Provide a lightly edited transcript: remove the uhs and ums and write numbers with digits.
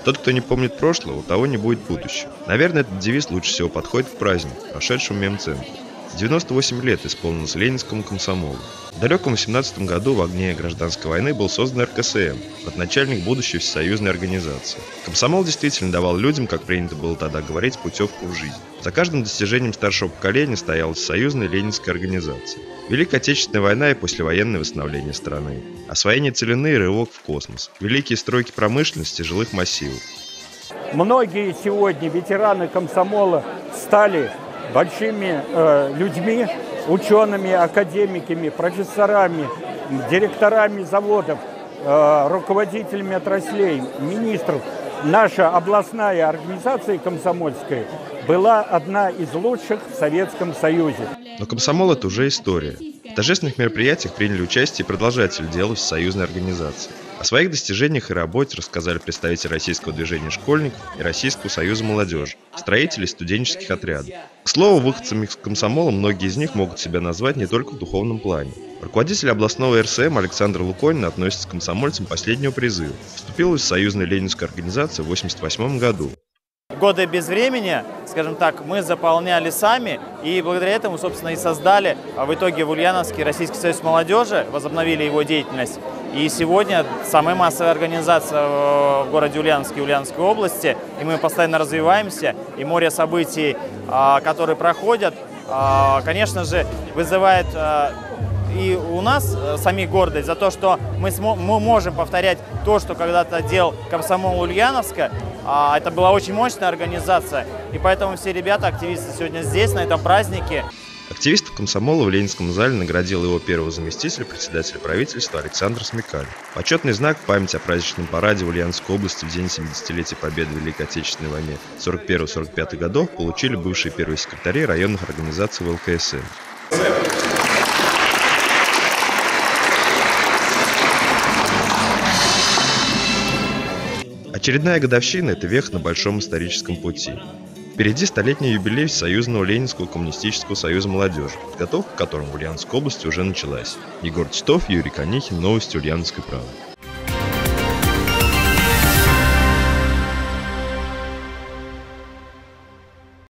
Тот, кто не помнит прошлого, у того не будет будущего. Наверное, этот девиз лучше всего подходит к празднику, прошедшему мемцентру. 98 лет исполнилось ленинскому комсомолу. В далеком 18 году в огне гражданской войны был создан РКСМ, родоначальник будущей всесоюзной организации. Комсомол действительно давал людям, как принято было тогда говорить, путевку в жизнь. За каждым достижением старшего поколения стояла всесоюзная ленинская организация. Великая Отечественная война и послевоенное восстановление страны. Освоение целины и рывок в космос. Великие стройки промышленности, жилых массивов. Многие сегодня ветераны комсомола стали большими людьми, учеными, академиками, профессорами, директорами заводов, руководителями отраслей, министров. Наша областная организация комсомольская была одна из лучших в Советском Союзе. Но комсомол – это уже история. В торжественных мероприятиях приняли участие и продолжатели дела всесоюзной организации. О своих достижениях и работе рассказали представители Российского движения школьников и Российского союза молодежи, строители студенческих отрядов. К слову, выходцами из комсомола многие из них могут себя назвать не только в духовном плане. Руководитель областного РСМ Александр Луконин относится к комсомольцам последнего призыва. Вступил в Союзную ленинскую организацию в 1988 году. Годы без времени, скажем так, мы заполняли сами, и благодаря этому, собственно, и создали в итоге в Ульяновске Российский союз молодежи, возобновили его деятельность. И сегодня самая массовая организация в городе Ульяновске и Ульяновской области, и мы постоянно развиваемся, и море событий, которые проходят, конечно же, вызывает и у нас самих гордость за то, что мы можем повторять то, что когда-то делал комсомол Ульяновска. Это была очень мощная организация, и поэтому все ребята, активисты сегодня здесь, на этом празднике. Активистов комсомола в Ленинском зале наградил его первого заместителя председателя правительства Александр Смекаль. Почетный знак в память о праздничном параде в Ульяновской области в день 70-летия Победы в Великой Отечественной войне 41-45 годов получили бывшие первые секретари районных организаций ВЛКСМ. Очередная годовщина – это веха на большом историческом пути. Впереди столетний юбилей Союзного Ленинского коммунистического союза молодежи, подготовка к которому в Ульяновской области уже началась. Егор Титов, Юрий Конихин, новости Ульяновской правды.